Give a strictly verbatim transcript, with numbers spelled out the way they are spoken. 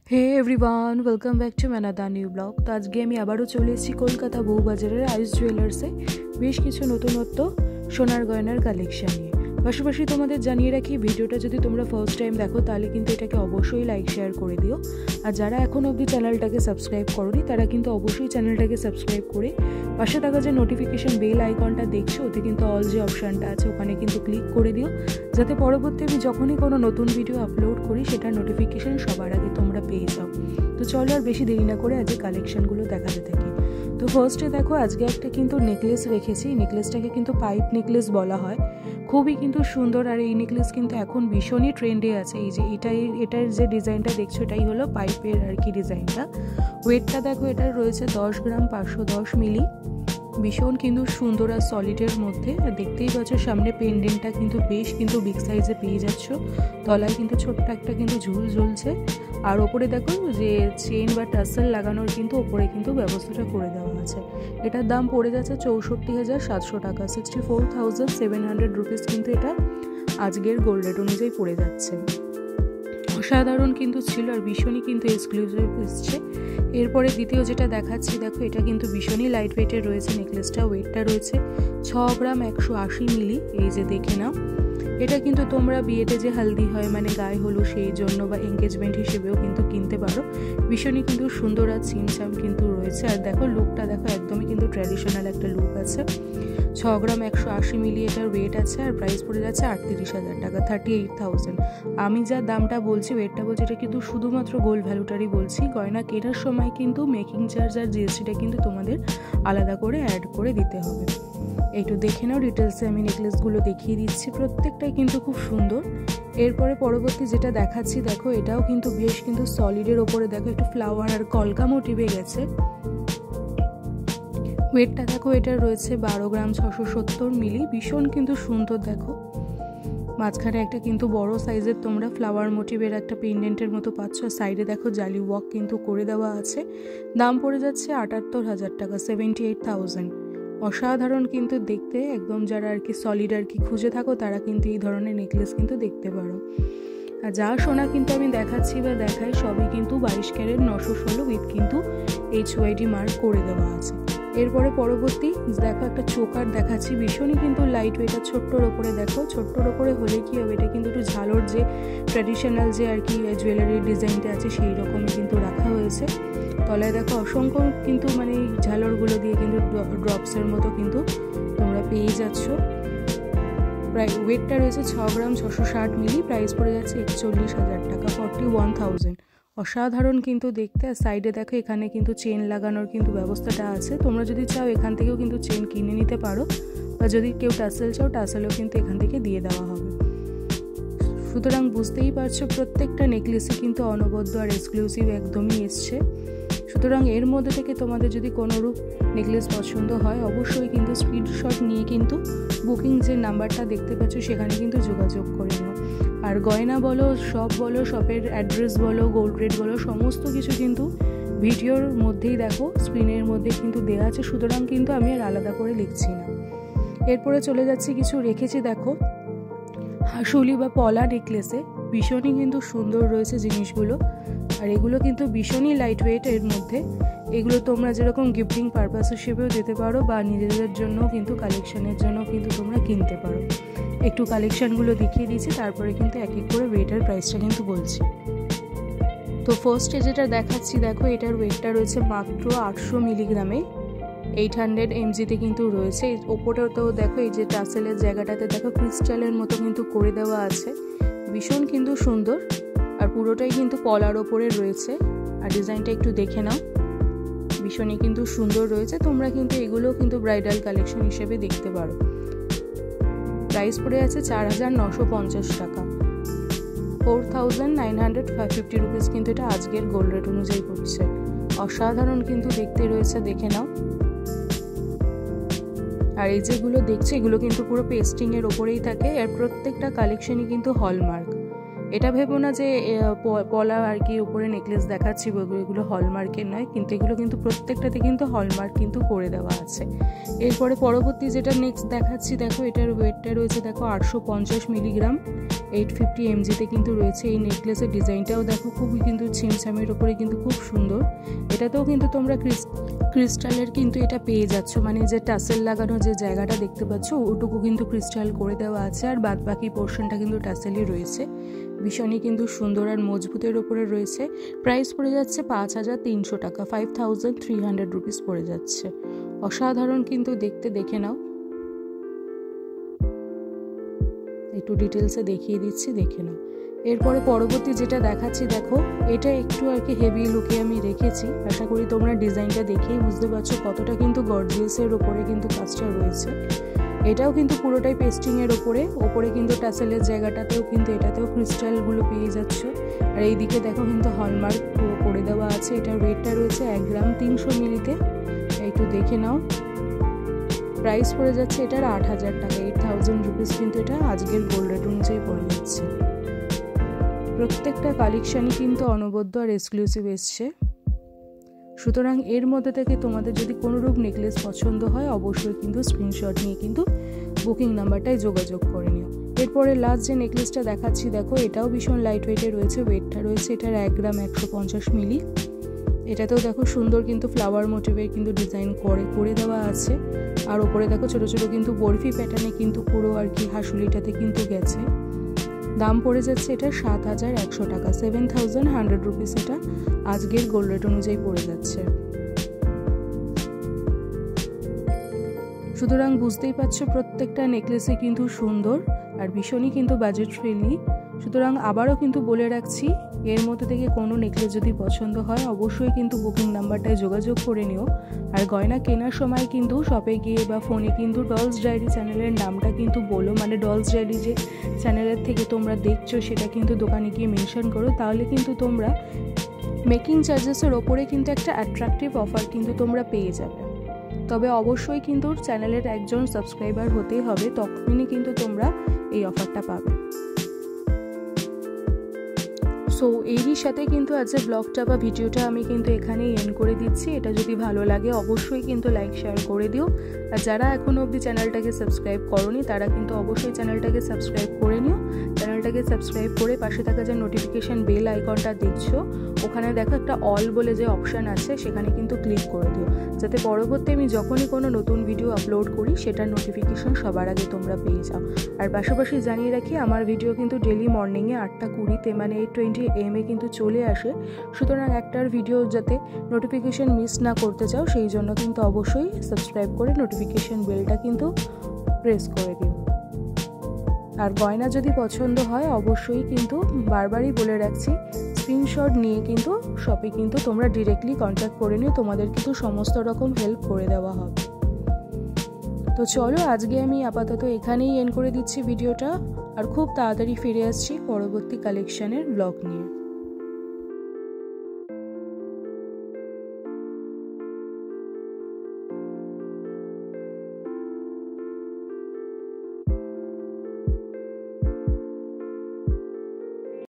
Hey everyone, welcome back to ম্যানাদা new blog. তো আজকে আমি আবারও চলে এসেছি কলকাতা বউবাজারের আয়ুষ জুয়েলার্সে বেশ কিছু নতুনত্ব সোনার গয়নার কালেকশন নিয়ে। পাশাপাশি তোমাদের জানিয়ে রাখি, ভিডিওটা যদি তোমরা ফার্স্ট টাইম দেখো তাহলে কিন্তু এটাকে অবশ্যই লাইক শেয়ার করে দিও। আর যারা এখন অবধি চ্যানেলটাকে সাবস্ক্রাইব করোনি তারা কিন্তু অবশ্যই চ্যানেলটাকে সাবস্ক্রাইব করে পাশে থাকা যে নোটিফিকেশন বেল আইকনটা দেখছো ওতে কিন্তু অল যে অপশানটা আছে ওখানে কিন্তু ক্লিক করে দিও, যাতে পরবর্তী আমি যখনই কোনো নতুন ভিডিও আপলোড করি সেটার নোটিফিকেশান সবার আগে তোমরা পেয়ে যাও। তো চলো আর বেশি দেরি না করে আজকে কালেকশানগুলো দেখাতে থাকি। তো ফার্স্টে দেখো, আজকে একটা কিন্তু নেকলেস রেখেছি। নেকলেসটাকে কিন্তু পাইপ নেকলেস বলা হয়, খুবই কিন্তু সুন্দর। আর এই নেকলেস কিন্তু এখন ভীষণই ট্রেন্ডে আছে। এই যে এটাই এটার যে ডিজাইনটা দেখছো এটাই হলো পাইপের আর কি ডিজাইনটা। ওয়েটটা দেখো, এটার রয়েছে দশ গ্রাম পাঁচশো দশ মিলি, ভীষণ কিন্তু সুন্দর আর সলিডের মধ্যে। আর দেখতেই পাচ্ছ সামনে পেন্ডেন্টটা কিন্তু বেশ কিন্তু বিগ সাইজে পেয়ে যাচ্ছ। তলায় কিন্তু ছোট্ট একটা কিন্তু ঝুল ঝুলছে। আর ওপরে দেখো যে চেন বা টাসেল লাগানোর কিন্তু ওপরে কিন্তু ব্যবস্থাটা করে দেওয়া আছে। এটার দাম পড়ে যাচ্ছে চৌষট্টি হাজার সাতশো টাকা, sixty four thousand seven hundred rupees কিন্তু এটা আজকের গোল্ড রেট অনুযায়ী পড়ে যাচ্ছে। অসাধারণ কিন্তু ছিল আর ভীষণই কিন্তু এক্সক্লুসিভ এসছে। এরপরে দ্বিতীয় যেটা দেখাচ্ছি দেখো, এটা কিন্তু ভীষণই লাইট ওয়েটের রয়েছে নেকলেসটা। ওয়েটটা রয়েছে ছ গ্রাম একশো আশি মিলি। এই যে দেখে নাও, এটা কিন্তু তোমরা বিয়েতে যে হালদি হয় মানে গায়ে হলুদ সেই জন্য বা এঙ্গেজমেন্ট হিসেবেও কিন্তু কিনতে পারো। ভীষণই কিন্তু সুন্দর আর ছিমছাম কিন্তু রয়েছে। আর দেখো লুকটা দেখো, একদমই কিন্তু ট্র্যাডিশনাল একটা লুক আছে। ছ গ্রাম একশো আশি মিলি এটার ওয়েট আছে। আর প্রাইস পড়ে যাচ্ছে আটত্রিশ হাজার টাকা, থার্টি এইট থাউজেন্ড। আমি যা দামটা বলছি, ওয়েটটা বলছি, এটা কিন্তু শুধুমাত্র গোল্ড ভ্যালুটারই বলছি। গয়না কেনার সময় কিন্তু মেকিং চার্জ আর জিএসটিটা কিন্তু তোমাদের আলাদা করে অ্যাড করে দিতে হবে। একটু দেখে নাও, ডিটেলসে আমি নেকলেসগুলো দেখিয়ে দিচ্ছি, প্রত্যেকটাই কিন্তু খুব সুন্দর। এরপরে পরবর্তী যেটা দেখাচ্ছি দেখো, এটাও কিন্তু বেশ কিন্তু সলিডের ওপরে দেখো একটু ফ্লাওয়ার আর কলকা মোটিভে গেছে। ওয়েটটা দেখো, এটা রয়েছে বারো গ্রাম ছশো সত্তর মিলি, ভীষণ কিন্তু সুন্দর। দেখো মাঝখানে একটা কিন্তু বড় সাইজের তোমরা ফ্লাওয়ার মোটিভের একটা পেন্ডেন্টের মতো পাচ্ছ। সাইডে দেখো জালি ওয়ার্ক কিন্তু করে দেওয়া আছে। দাম পড়ে যাচ্ছে আটাত্তর হাজার টাকা, সেভেন্টি এইট থাউজেন্ড। অসাধারণ কিন্তু দেখতে, একদম যারা আর কি সলিড আর কি খুঁজে থাকো তারা কিন্তু এই ধরনের নেকলেস কিন্তু দেখতে পারো। আর যা সোনা কিন্তু আমি দেখাচ্ছি বা দেখাই সবই কিন্তু বাইশ ক্যারেট নশো ষোলো উইথ কিন্তু এইচ ওয়াইডি মার্ক করে দেওয়া আছে। এরপরে পরবর্তী দেখো একটা চোকার দেখাচ্ছি, ভীষণই কিন্তু লাইট ওয়েট। আর ছোট্টর ওপরে দেখো, ছোট্টর ওপরে হলে কি হবে, এটা কিন্তু একটু ঝালোর যে ট্র্যাডিশনাল যে আর কি জুয়েলারির ডিজাইনটা আছে সেই রকমই কিন্তু রাখা হয়েছে। তলায় দেখো অসংখ্য কিন্তু মানে ঝালরগুলো দিয়ে কিন্তু ড্রপসের মতো কিন্তু তোমরা পেয়ে যাচ্ছ। প্রায় ওয়েটটা রয়েছে ছ গ্রাম ছশো ষাট মিলি, প্রাইস পড়ে যাচ্ছে একচল্লিশ হাজার টাকা, ফর্টি ওয়ান থাউজেন্ড। অসাধারণ কিন্তু দেখতে। আর সাইডে দেখো এখানে কিন্তু চেন লাগানোর কিন্তু ব্যবস্থাটা আছে। তোমরা যদি চাও এখান থেকেও কিন্তু চেন কিনে নিতে পারো, বা যদি কেউ টাসেল চাও টাসেলও কিন্তু এখান থেকে দিয়ে দেওয়া হবে। সুতরাং বুঝতেই পারছো প্রত্যেকটা নেকলেসই কিন্তু অনবদ্য আর এক্সক্লুসিভ একদমই এসছে। সুতরাং এর মধ্যে থেকে তোমাদের যদি কোনো রূপ নেকলেস পছন্দ হয় অবশ্যই কিন্তু স্ক্রিনশট নিয়ে কিন্তু বুকিং যে নাম্বারটা দেখতে পাচ্ছ সেখানে কিন্তু যোগাযোগ করে নাও। আর গয়না বলো, শপ বলো, শপের অ্যাড্রেস বলো, গোল্ড রেট বলো, সমস্ত কিছু কিন্তু ভিডিওর মধ্যেই দেখো স্ক্রিনের মধ্যে কিন্তু দেওয়া আছে। সুতরাং কিন্তু আমি আর আলাদা করে লিখছি না। এরপরে চলে যাচ্ছি, কিছু রেখেছি দেখো হাসুলি বা পলা নেকলেসে, ভীষণই কিন্তু সুন্দর রয়েছে জিনিসগুলো। আর এগুলো কিন্তু ভীষণই লাইট ওয়েট এর মধ্যে। এগুলো তোমরা যেরকম গিফটিং পারপাস হিসেবেও দিতে পারো বা নিজেদের জন্য কিন্তু কালেকশনের জন্য কিন্তু তোমরা কিনতে পারো। একটু কালেকশনগুলো দেখিয়ে দিচ্ছি, তারপরে কিন্তু এক এক করে ওয়েটের প্রাইসটা কিন্তু বলছি। তো ফার্স্টে যেটা দেখাচ্ছি দেখো, এটার ওয়েটটা রয়েছে মাত্র আটশো মিলিগ্রামে, এইট হান্ড্রেড এমজিতে কিন্তু রয়েছে। ওপরেও দেখো এই যে টাসেলের জায়গাটাতে দেখো ক্রিস্টালের মতো কিন্তু করে দেওয়া আছে, ভীষণ কিন্তু সুন্দর। আর পুরোটাই কিন্তু পলার ওপরে রয়েছে। আর ডিজাইনটা একটু দেখে নাও, ভীষণই কিন্তু সুন্দর রয়েছে। তোমরা কিন্তু এগুলো কিন্তু ব্রাইডাল কালেকশন হিসেবে দেখতে পারো। প্রাইস পড়ে আছে চার হাজার নশো পঞ্চাশ টাকা, four thousand nine hundred fifty rupees কিন্তু এটা আজকের গোল্ড রেট অনুযায়ী পড়ছে। অসাধারণ কিন্তু দেখতে রয়েছে, দেখে নাও। আর এই যেগুলো দেখছে এগুলো কিন্তু পুরো পেস্টিংয়ের ওপরেই থাকে। আর প্রত্যেকটা কালেকশনই কিন্তু হলমার্ক। এটা ভেবো না যে পলা আর কি উপরে নেকলেস দেখাচ্ছি এগুলো হলমার্কের নয়, কিন্তু এগুলো কিন্তু প্রত্যেকটাতে কিন্তু হলমার্ক কিন্তু করে দেওয়া আছে। এরপরে পরবর্তী যেটা নেক্সট দেখাচ্ছি দেখো, এটার ওয়েটটা রয়েছে দেখো আটশো পঞ্চাশ মিলিগ্রাম, এইট ফিফটি এমজিতে কিন্তু রয়েছে। এই নেকলেসের ডিজাইনটাও দেখো খুবই কিন্তু ছিমছামের ওপরে কিন্তু খুব সুন্দর। এটাতেও কিন্তু তোমরা ক্রিস্টালের কিন্তু এটা পেয়ে যাচ্ছ, মানে যে টাসেল লাগানো যে জায়গাটা দেখতে পাচ্ছ ওটুকু কিন্তু ক্রিস্টাল করে দেওয়া আছে, আর বাদ বাকি পোর্শনটা কিন্তু টাসেলই রয়েছে। ভীষণই কিন্তু সুন্দর আর মজবুতের ওপরে রয়েছে। প্রাইস পড়ে যাচ্ছে পাঁচ হাজার তিনশো টাকা, five thousand three hundred rupees পড়ে যাচ্ছে। অসাধারণ কিন্তু দেখতে, দেখে নাও। একটু ডিটেলসে দেখিয়ে দিচ্ছি, দেখে নাও। এরপরে পরবর্তী যেটা দেখাচ্ছি দেখো, এটা একটু আর কি হেভি লুকে আমি রেখেছি। আশা করি তোমরা ডিজাইনটা দেখেই বুঝতে পারছো কতটা কিন্তু গর্জিয়াসের ওপরে কিন্তু কাজটা রয়েছে। এটাও কিন্তু পুরোটাই পেস্টিংয়ের ওপরে, ওপরে কিন্তু টাসেলের জায়গাটাতেও কিন্তু এটাতেও ক্রিস্টালগুলো পেয়ে যাচ্ছ। আর এইদিকে দেখো কিন্তু হলমার্ক পুরো করে দেওয়া আছে। এটার ওয়েটটা রয়েছে এক গ্রাম তিনশো মিলিতে, একটু দেখে নাও। প্রাইস পড়ে যাচ্ছে এটার আট হাজার টাকা, এইট থাউজেন্ড রুপিস কিন্তু এটা আজকের গোল্ড রেট অনুযায়ী পড়ে যাচ্ছে। প্রত্যেকটা কালেকশানই কিন্তু অনবদ্য আর এক্সক্লুসিভ এসছে। সুতরাং এর মধ্যে থেকে তোমাদের যদি কোনোরূপ নেকলেস পছন্দ হয় অবশ্যই কিন্তু স্ক্রিনশট নিয়ে কিন্তু বুকিং নাম্বারটায় যোগাযোগ করে নিও। এরপরে লাস্ট যে নেকলেসটা দেখাচ্ছি দেখো, এটাও ভীষণ লাইট ওয়েটে রয়েছে। ওয়েটটা রয়েছে এটার এক গ্রাম একশো পঞ্চাশ মিলি। এটাতেও দেখো সুন্দর কিন্তু ফ্লাওয়ার মোটিভের কিন্তু ডিজাইন করে করে দেওয়া আছে। আর ওপরে দেখো ছোটো ছোটো কিন্তু বরফি প্যাটার্নে কিন্তু পুরো আর কি হাসুলিটাতে কিন্তু গেছে। দাম পড়ে যাচ্ছে এটা সাত হাজার একশো টাকা, সেভেন থাউজেন্ড হান্ড্রেড রুপিস এটা আজকের গোল্ড রেট অনুযায়ী পড়ে যাচ্ছে। সুতরাং বুঝতেই পারছো প্রত্যেকটা নেকলেসই কিন্তু সুন্দর আর ভীষণই কিন্তু বাজেট ফ্রেন্ডলি। সুতরাং আবারও কিন্তু বলে রাখছি, এর মধ্যে থেকে কোনো নেকলেস যদি পছন্দ হয় অবশ্যই কিন্তু বুকিং নাম্বারটায় যোগাযোগ করে নিও। আর গয়না কেনার সময় কিন্তু শপে গিয়ে বা ফোনে কিন্তু ডলস ডায়েরি চ্যানেলের নামটা কিন্তু বলো, মানে ডলস ডায়েরি যে চ্যানেলের থেকে তোমরা দেখছো সেটা কিন্তু দোকানে গিয়ে মেনশন করো, তাহলে কিন্তু তোমরা মেকিং চার্জেসের ওপরে কিন্তু একটা অ্যাট্রাকটিভ অফার কিন্তু তোমরা পেয়ে যাবে। তবে অবশ্যই কিন্তু চ্যানেলের একজন সাবস্ক্রাইবার হতেই হবে, তখনই কিন্তু তোমরা এই অফারটা পাবে। সো এরই সাথে কিন্তু আজকে ব্লগটা বা ভিডিওটা আমি কিন্তু এখানেই এন্ড করে দিচ্ছি। এটা যদি ভালো লাগে অবশ্যই কিন্তু লাইক শেয়ার করে দিও। আর যারা এখনও অবধি চ্যানেলটাকে সাবস্ক্রাইব করোনি তারা কিন্তু অবশ্যই চ্যানেলটাকে সাবস্ক্রাইব করে নিও। চ্যানেলটাকে সাবস্ক্রাইব করে পাশে থাকা যে নোটিফিকেশান বেল আইকনটা দেখছো ওখানে দেখো একটা অল বলে যে অপশান আছে সেখানে কিন্তু ক্লিক করে দিও, যাতে পরবর্তী আমি যখনই কোনো নতুন ভিডিও আপলোড করি সেটার নোটিফিকেশান সবার আগে তোমরা পেয়ে যাও। আর পাশাপাশি জানিয়ে রাখি আমার ভিডিও কিন্তু ডেলি মর্নিংয়ে আটটা কুড়িতে মানে এইট টোয়েন্টি এম এ কিন্তু চলে আসে। সুতরাং একটার ভিডিও যাতে নোটিফিকেশান মিস না করতে চাও সেই জন্য কিন্তু অবশ্যই সাবস্ক্রাইব করে নোটিফিকেশান বেলটা কিন্তু প্রেস করে দিও। আর গয়না যদি পছন্দ হয় অবশ্যই কিন্তু বারবারই বলে রাখছি স্ক্রিনশট নিয়ে কিন্তু শপে কিন্তু তোমরা ডিরেক্টলি কন্ট্যাক্ট করে নিও, তোমাদের কিন্তু সমস্ত রকম হেল্প করে দেওয়া হবে। তো চলো আজকে আমি আপাতত এখানেই এন্ড করে দিচ্ছি ভিডিওটা, আর খুব তাড়াতাড়ি ফিরে আসছি পরবর্তী কালেকশানের ব্লগ নিয়ে।